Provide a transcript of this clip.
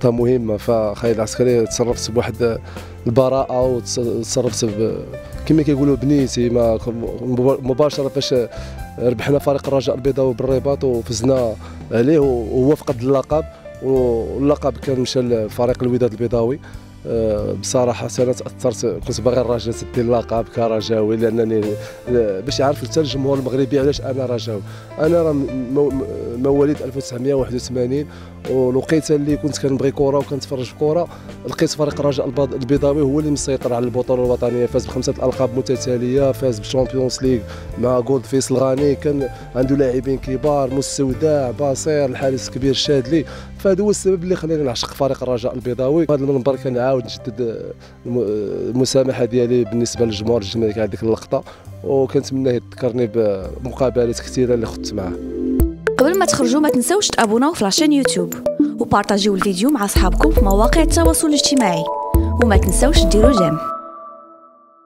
لقطه مهمه. فخالد العسكري تصرفت بواحد البراءه وتصرفت كما كيقولوا بنيتي مباشره فاش ربحنا فريق الرجاء البيضاوي بالرباط وفزنا عليه، وهو فقد اللقب، واللقب كان مشى لفريق الوداد البيضاوي. بصراحه انا تاثرت، كنت باغي الرجاء تدي اللقب كرجاوي، لانني باش يعرف حتى الجمهور المغربي علاش انا رجاوي. انا راه مواليد 1981، والوقيته اللي كنت كنبغي كره وكنتفرج في كره لقيت فريق الرجاء البيضاوي هو اللي مسيطر على البطوله الوطنيه، فاز ب5 القاب متتاليه، فاز بالشامبيونز ليغ مع جولد فيصل غاني، كان عنده لاعبين كبار، مستودع، باصير، الحارس الكبير الشادلي. فهذا هو السبب اللي خلاني نعشق فريق الرجاء البيضاوي. هذا المنبر كنعاود نجدد المسامحه ديالي بالنسبه للجمهور الجماهيري على ديك اللقطه، وكنتمنى يذكرني بمقابلات كثيره اللي خدت معاه. قبل ما تخرجوا ما تنسوش تابوناو في لاشين يوتيوب وبارطاجيو الفيديو مع اصحابكم في مواقع التواصل الاجتماعي، وما تنسوش ديروا جيم.